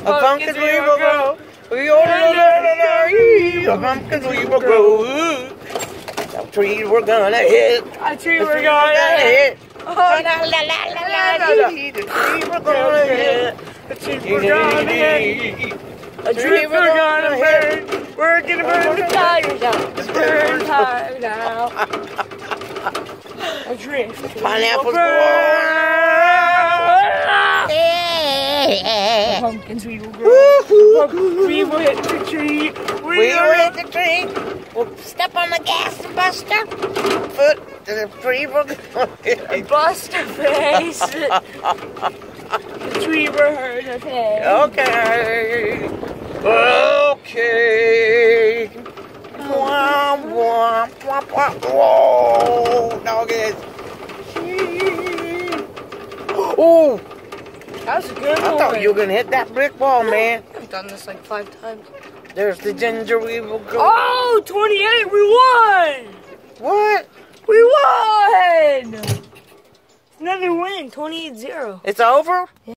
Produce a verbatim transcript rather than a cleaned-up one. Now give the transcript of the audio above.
pumpkins we will grow. We all the pumpkins we will grow. A tree we're gonna hit. A tree we're gonna hit. Oh, la la la la la. The tree we're gonna hit. A tree we're gonna hit. A tree we're gonna burn. We're gonna burn the tires out. Burn tires out. A tree. Pineapples. Pumpkins we will grow. We will hit the tree. We will hit the tree. We'll step on the gas and bust our foot to the tree. We're gonna hit. Bust our face. The tree we're hurt to face. Okay. Okay. Womp womp womp womp. Whoa, doggies. Oh. That was a good I one. thought you were gonna hit that brick wall, man. I've done this like five times. There's the ginger weevil girl. Oh, twenty-eight, we won! What? We won! Another win, twenty-eight zero. It's over?